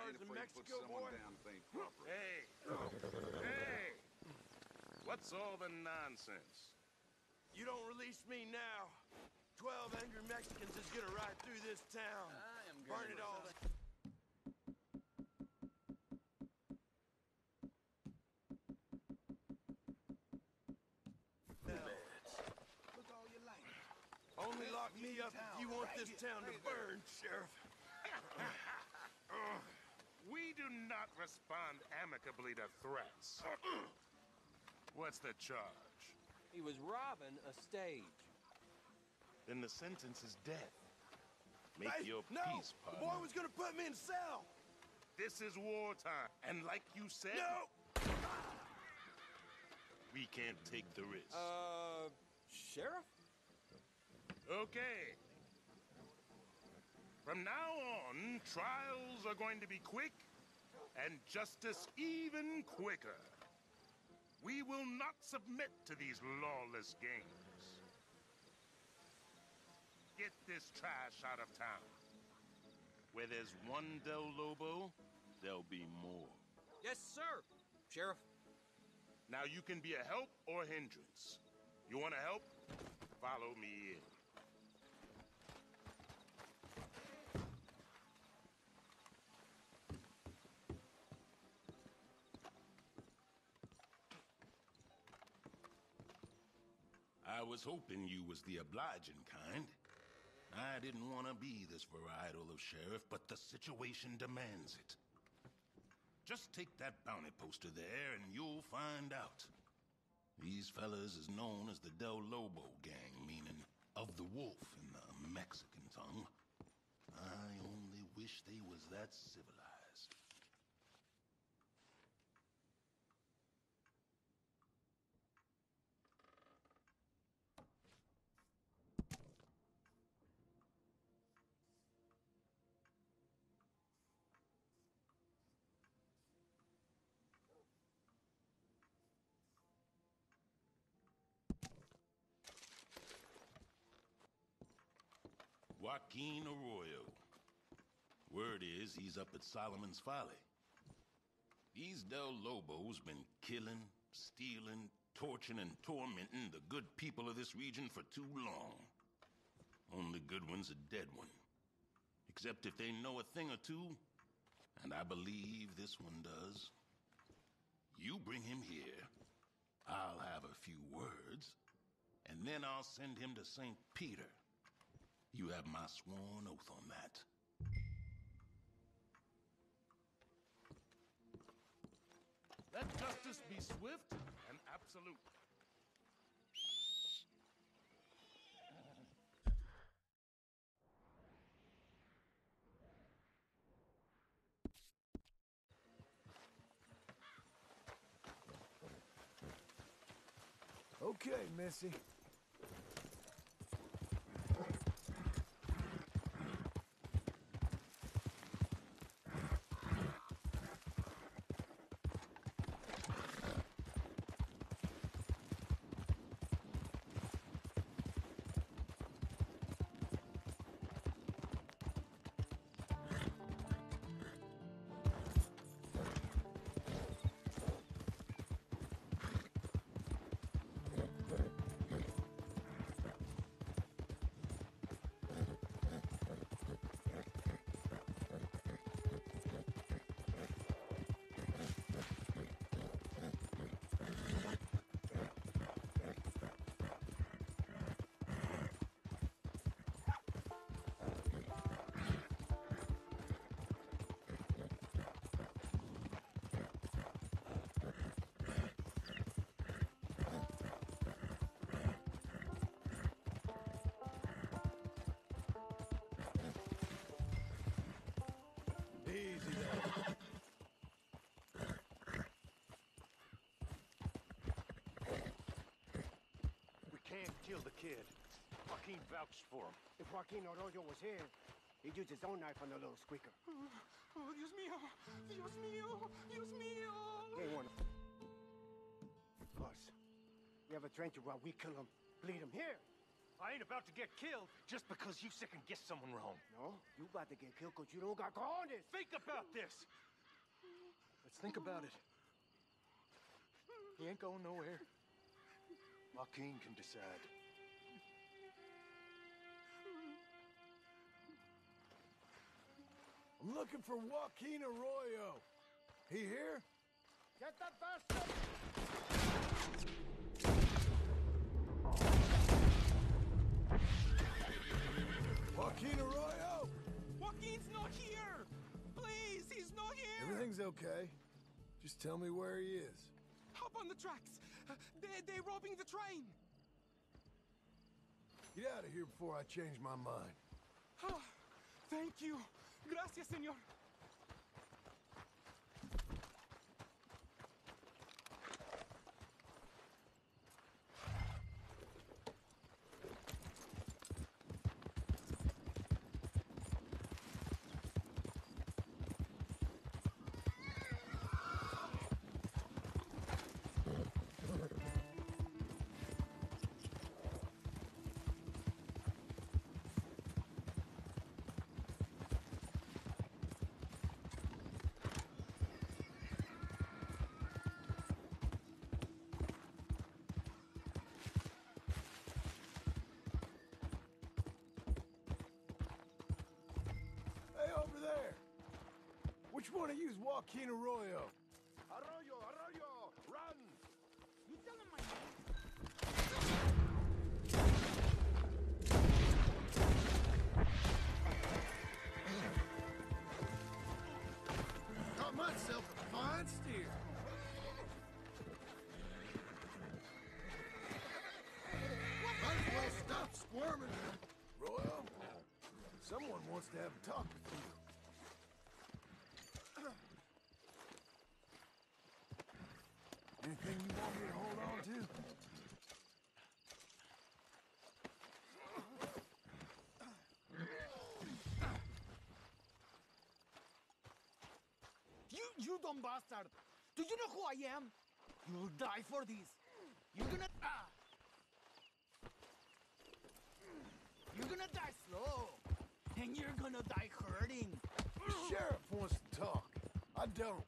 cars in Mexico, boy. Hey! Hey! What's all the nonsense? You don't release me now. 12 angry Mexicans is gonna ride through this town. I am Burn it all. Look all you like. Only lock me up if you want this town to burn, Sheriff. We do not respond amicably to threats. What's the charge? He was robbing a stage. Then the sentence is death. Make Hey, your no! peace, The partner. boy was gonna put me in cell! This is wartime, and like you said, No! we can't take the risk. Sheriff? Okay. From now on, trials are going to be quick, and justice even quicker. We will not submit to these lawless games. Get this trash out of town. Where there's one Del Lobo, there'll be more. Yes, sir. Sheriff. Now you can be a help or hindrance. You want to help? Follow me in. I was hoping you was the obliging kind. I didn't want to be this varietal of sheriff, but the situation demands it. Just take that bounty poster there and you'll find out. These fellas is known as the Del Lobo gang, meaning of the wolf in the Mexican tongue. I only wish they was that civilized. Joaquin Arroyo. Word is he's up at Solomon's Folly. These Del Lobos been killing, stealing, torturing, and tormenting the good people of this region for too long. Only good one's a dead one. Except if they know a thing or two, and I believe this one does. You bring him here, I'll have a few words, and then I'll send him to St. Peter. You have my sworn oath on that. Let justice be swift and absolute. Okay, Missy. Easy there. We can't kill the kid. Joaquin vouched for him. If Joaquin Arroyo was here, he'd use his own knife on the little squeaker. Oh, Dios mío! Dios mío! Dios mío! Ain't one of us. We have a trencher while we kill him. Bleed him here. I ain't about to get killed just because you second-guess someone wrong. No, you about to get killed because you don't got cojones. Think about this. Think about it. He ain't going nowhere. Joaquin can decide. I'm looking for Joaquin Arroyo. He here? Get that bastard! Joaquin Arroyo? Joaquin's not here! Please, he's not here! Everything's okay. Just tell me where he is. Hop on the tracks! They're robbing the train! Get out of here before I change my mind. Oh, thank you. Gracias, señor. Hey, over there! Which one of you's Joaquin Arroyo? Arroyo, Arroyo, run! You tell him my name. Got myself a fine steer. Might as well stop squirming. Royal, someone wants to have a talk with you. Anything you want me to hold on to? You dumb bastard! Do you know who I am? You'll die for this. You're gonna die slow, and you're gonna die hurting. The sheriff wants to talk. I don't.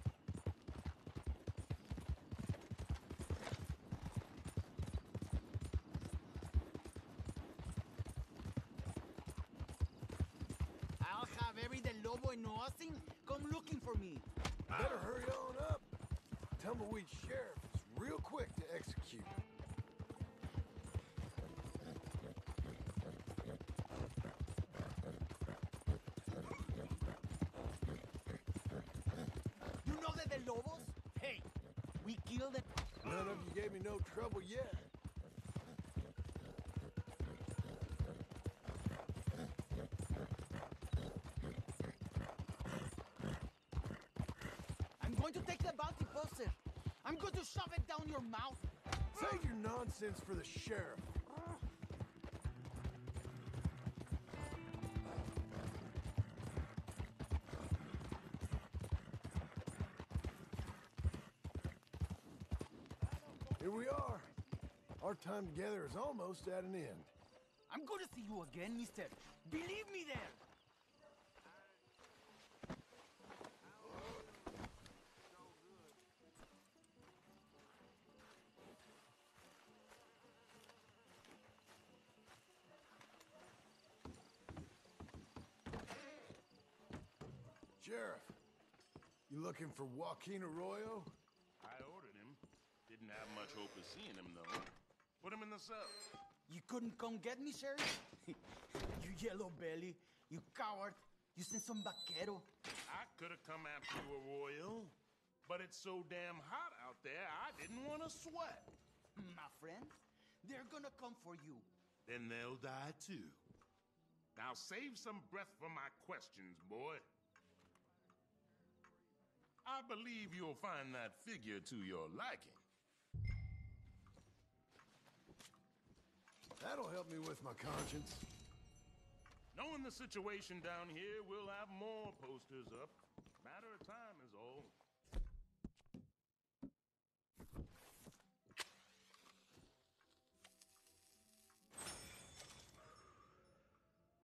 I'll have every del Lobo and Austin come looking for me. Better hurry on up. Tumbleweed Sheriff is real quick to execute. You know the del Lobos? Hey, we killed them. None of you gave me no trouble yet. I'm going to take the bounty poster. I'm going to shove it down your mouth. Save your nonsense for the sheriff. Here we are. Our time together is almost at an end. I'm going to see you again, mister. Believe me there. Sheriff, you looking for Joaquin Arroyo? I ordered him. Didn't have much hope of seeing him, though. Put him in the cell. You couldn't come get me, Sheriff? You yellow belly. You coward. You sent some vaquero. I could have come after you, Arroyo. But it's so damn hot out there, I didn't want to sweat. My friend, they're gonna come for you. Then they'll die, too. Now save some breath for my questions, boy. I believe you'll find that figure to your liking. That'll help me with my conscience. Knowing the situation down here, we'll have more posters up. Matter of time